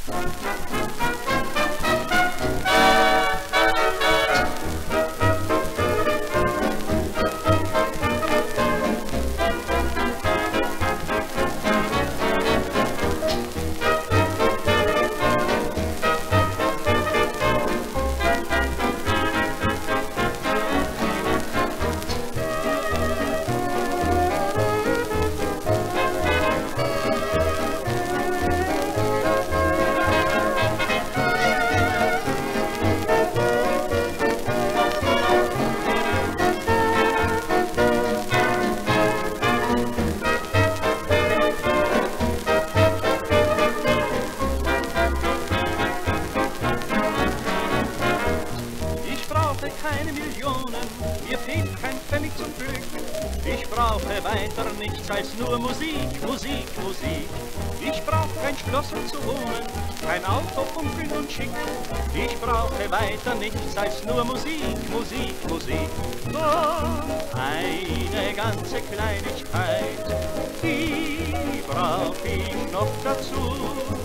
Keine Millionen, mir fehlt kein Pfennig zum Glück. Ich brauche weiter nichts als nur Musik, Musik, Musik. Ich brauche kein Schloss um zu wohnen, kein Auto funkeln und schick. Ich brauche weiter nichts als nur Musik, Musik, Musik. Oh, eine ganze Kleinigkeit, die brauch ich noch dazu.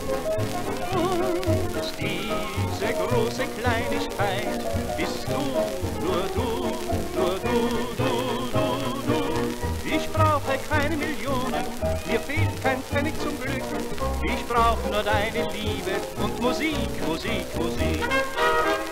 Und diese große Kleinigkeit bist du, nur du, nur du, du, du, du. Ich brauche keine Millionen, mir fehlt kein Pfennig zum Glück. Ich brauch nur deine Liebe und Musik, Musik, Musik.